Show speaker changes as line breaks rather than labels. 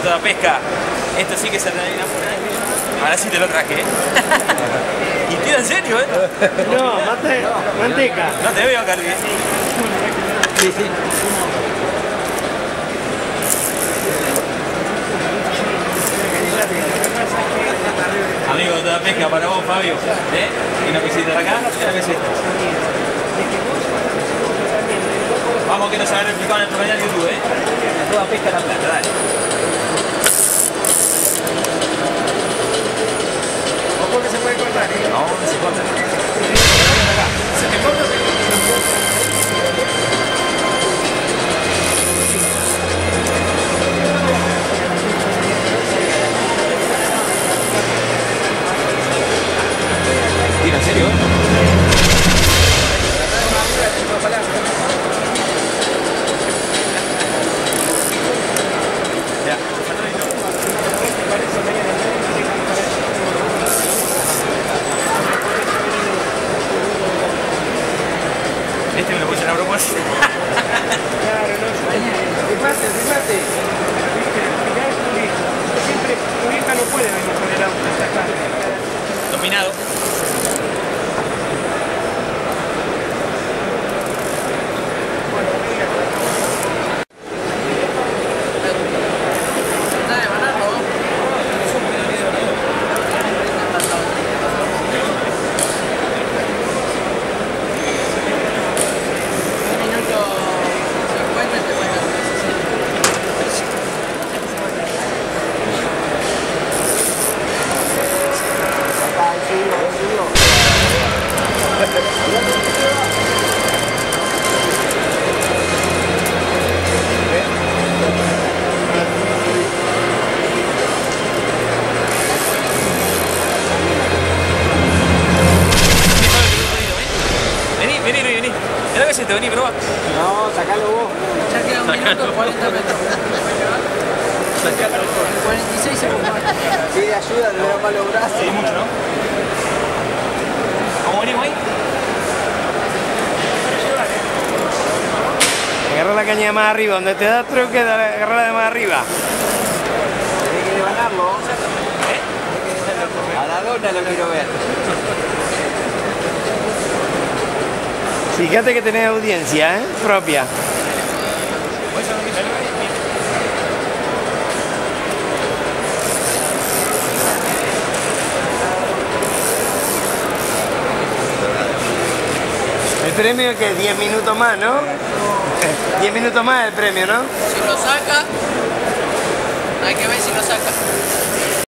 toda pesca. Esto sí que se termina. Ahora sí te lo traje, ¿eh? Y tira en serio, ¿eh?
No, manteca.
No te veo, Carly.
Sí, sí.
Amigo de toda pesca para vos, Fabio. ¿Eh? Y una pesita de acá y una pesita. Vamos que no se habrá replicado en nuestro canal de YouTube, ¿eh? A toda pesca la plata, dale.
Ojo que se puede cortar, ¿eh?
No, no se corta. ¿Se te corta? ¿Tira en serio? Ya. Este me lo puse a propósito.
Claro, no. Fíjate. Siempre tu hija no puede venir con el auto hasta acá.
Dominado. Vení. Mira que se te vení, probá.
No, sacalo vos.
Ya queda 1 minuto 40 metros. 46 segundos.
Pide ayuda, le veo para los brazos.
Sí, mucho, ¿no? ¿Cómo venimos ahí?
Agarra la caña de más arriba, donde te da truque, agarra de más arriba. Hay que devanarlo. A la dona lo quiero ver. Fíjate que tenés audiencia, ¿eh? Propia. El premio que es 10 minutos más, ¿no? 10 minutos más el premio, ¿no?
Si lo saca, hay que ver si lo saca.